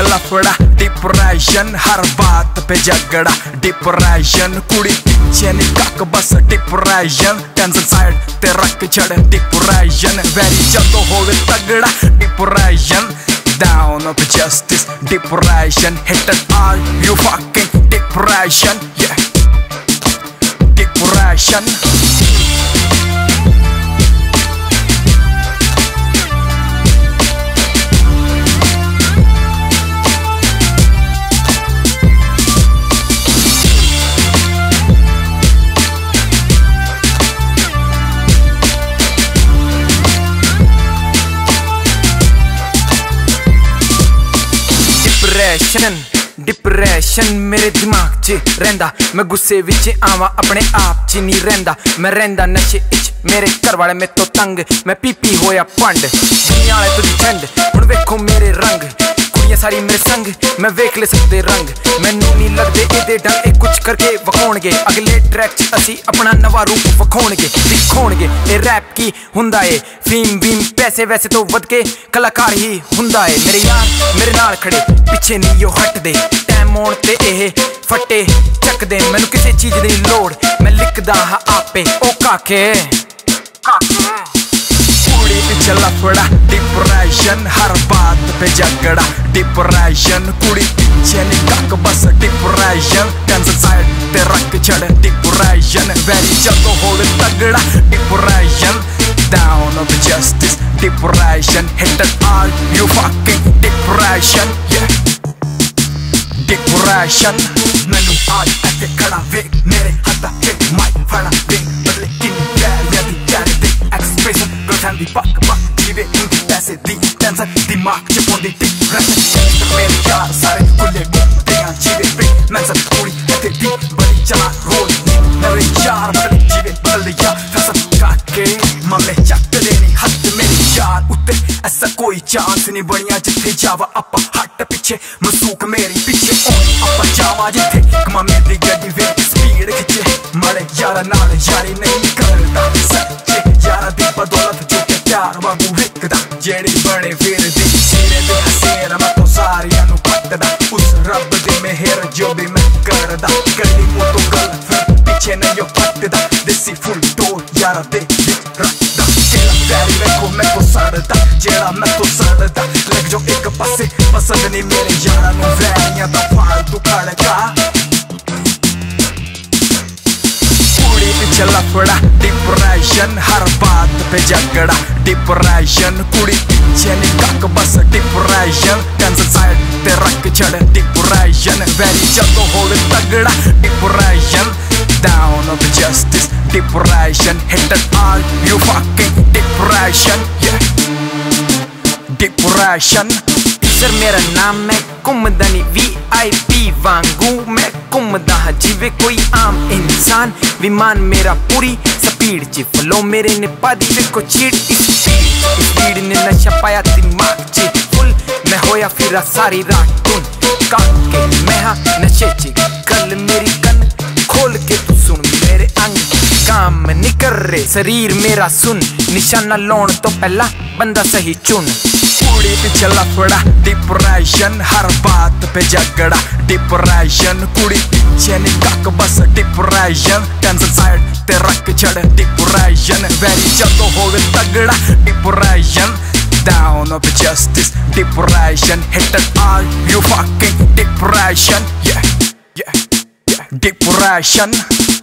लफड़ा डिप्रेशन, हर बात पे झगड़ा डिप्रेशन, कुड़ी पीछे निकाक बस डिप्रेशन, टेंशन साइड ते रख छड़ डिप्रेशन, वेरी जदों होवे तगड़ा depression, down of justice depression, hit it all you fucking depression, yeah, depression. Depression मेरे दिमाग च रहिंदा, मैं गुस्से विच आवां अपने आप च नहीं रहिंदा, मैं रहिंदा नशे इच, मेरे घर वाले मेरे तो तंग, मैं पी होया पंड, दुनिया वाले तुझी झंड, हुण वेखो मेरे रंग, कुड़ियां सारी मेरे संग, मैं वेख ले सकदे रंग, मैनू नहीं लगदे एदे डंग, ए कुछ करके वखाउणगे, अगले ट्रैक च असी अपना नवा रूप वखाउणगे, दिखाउणगे, ए रैप की हुंदा ए, फीम बीम पैसे वैसे तो वध के कलाकार ही हुंदा ए, मेरे यार मेरे नाल खड़े पिछे नहीं यो हटदे, टाइम आउण ते एह फट्टे चकदे, मैनू किसी चीज दी लोड़, मैं लिखदा हा आपे ओ काके कुड़ी पिछे लफड़ा डिप्रेशन, हर बात पे झगड़ा डिप्रेशन, कुड़ी पीछे निकाक बस डिप्रेशन, टेंशन साइड ते रख छड़ डिप्रेशन, वेरी जदों होवे तगड़ा depression, down of justice depression, hit it all you fucking depression, yeah, depression. मैनू आज ऐसे खड़ा वेख मेरे हत्था एक माइक फड़ा वेख, बदले किन्नी प्यार मेरी प्यार दी एक्सप्रेशन, गठन दी पक जीवे इनकी पैसे दी टेंशन, दिमाग च पौंदी डिप्रेशन, मेरे यार सारे खुले मुंह जीवे पे मैं सब थोड़ी ऐसे दी बड़ी चला रोज, मेरे यार बदले जीवे बदल या फसल काके मामले चकदे नहीं हद मेरे यार उत्ते, ऐसा कोई चांस नहीं बनिया जिथे जावा अपा हट पिछे, मसूक मेरी पिछे अपा जावा जिथे, कमा मेरी गड्डी वे स्पीड खिचे, मरे यारा नाल यारी नहीं करदा, सच्चे यारा दी बदौलत झूठे प्यार वांगू विकदा, जेड़ी बने फिर दी सिरे दे हसेरा मैं तो सारियां नू पटदा, उस रब दी मेहर जो भी मैं करदा, कदी मुंह तो गल फिर पिछे नहीं यो पटदा, देसी फुल तो यारा दे रखदा, केला प्यारी वेखो मैं को सड़दा, जेड़ा मैं तो सड़दा, लग जो एक पासे पसंद नहीं मेरे यारा नू वैरियां दा फालतू खड़का, कुड़ी पिछे लफड़ा डिप्रेशन, हर बात पे झगड़ा डिप्रेशन, कुड़ी पीछे निकाक बस डिप्रेशन, टेंशन साइड ते रख छड़ डिप्रेशन, वेरी जदों होवे तगड़ा depression, down of justice depression, hit it all you fucking depression, yeah, depression. Sir मेरा नाम है घूमदा नहीं VIP वांगू, मैं घूमदा हाँ जिवे कोई आम इंसान, विमान मेरा पूरी स्पीड च फ्लो, मेरे ने पादी वेखो चीड़ स्पीड ने नशा पाया दिमाग च फुल, मैं होया फिरा सारी रात टून काके, मैं हाँ नशे च गल मेरी कन खोल के तू सुन, मेरे अंग काम नहीं कर रहे शरीर मेरा सुन, निशाना लौण तो पहला बंदा सही चुन, कुड़ी पिछे लफड़ा डिप्रेशन, हर बात पे झगड़ा डिप्रेशन, कुड़ी पीछे निकाक बस डिप्रेशन, टेंशन साइड ते रख छड़ डिप्रेशन, वेरी जदों होवे तगड़ा depression, down of justice depression, hit it all you fucking depression, yeah, yeah, yeah, depression.